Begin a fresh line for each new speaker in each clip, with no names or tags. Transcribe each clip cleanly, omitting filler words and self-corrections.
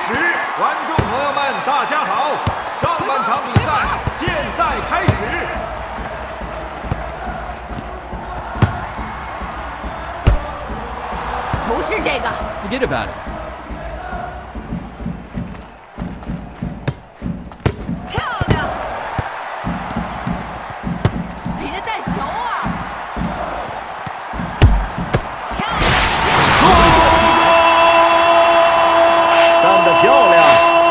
始，观众朋友们，大家好！上半场比赛现在开始。
不是这个
Forget about it.
漂亮！别带球啊！漂亮！
干得漂亮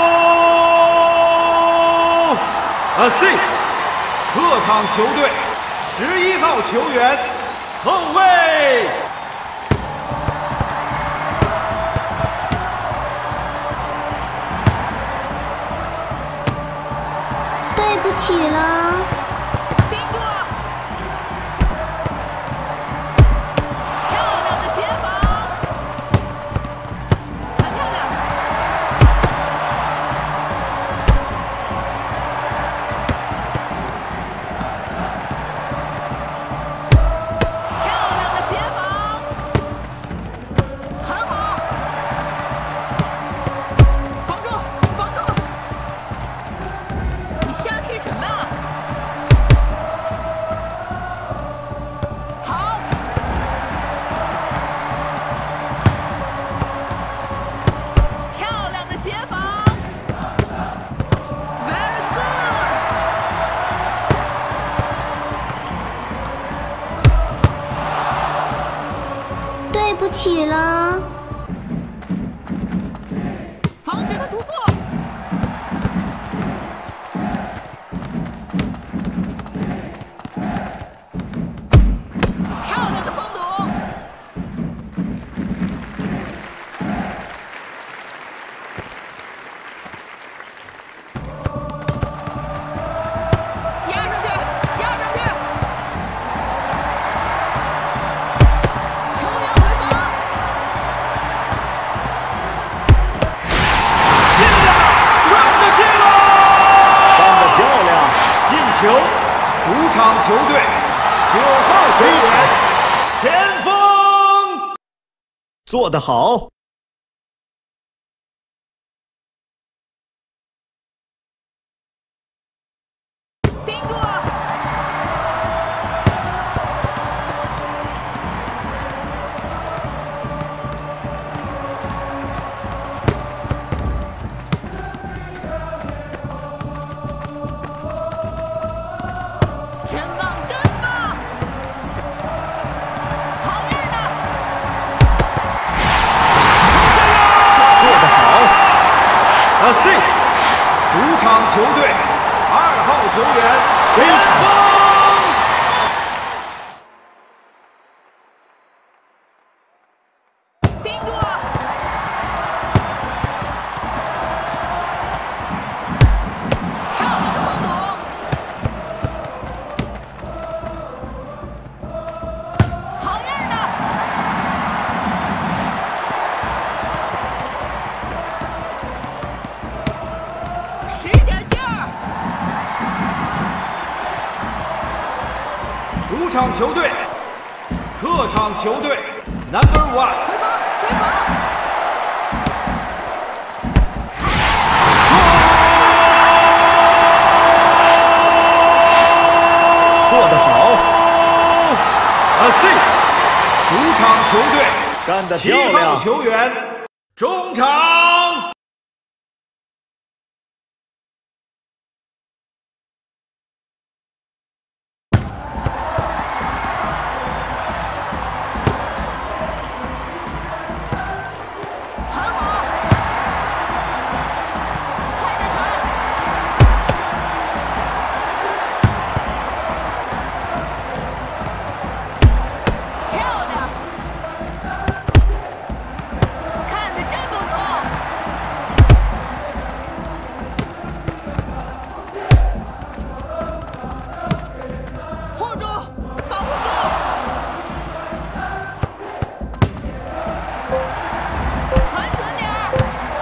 ！Assist， 客场球队11号球员，后卫。
对不起了，
盯住！漂亮的协防，很漂亮。漂亮的协防，很好。防住，防住！ 你瞎踢什么啊？好，漂亮的协防 ，very good。
对不起了，
防止他突破。 漂亮的封堵！压上去，压上去！球员回防！
进了，传的进了！
干得漂亮！
进球，主场球队9号球员前锋。
做得好！
盯住！真棒，真棒！好样的！
做得好！
Assist， 主场球队2号球员前锋。
盯住！漂亮的封堵！好样的！使点劲儿！
主场球队，客场球队 Number 1。
回防，回防！
做得好！
Assist， 主场球队
干得漂
7号
亮！
球员中场。
很好，快点传！漂亮，看得真不错。护住，保护住！传准点儿！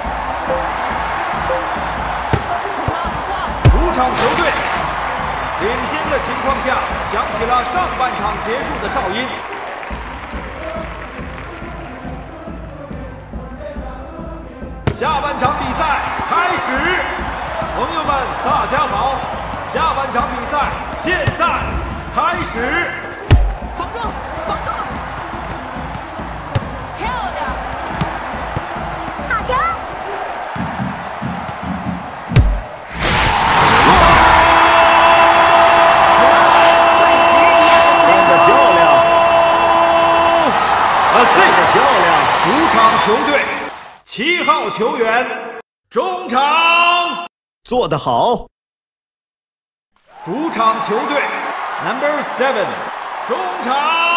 不错，不错。
主场球队领先的情况下，响起了上半场结束的哨音。 下半场比赛开始。朋友们，大家好，下半场比赛现在开始。
防住，防住！漂亮！
大家
钻石一样的传球，
漂亮
assist
漂亮，
主场球队7号球员中场，
做得好，
主场球队 Number 7中场。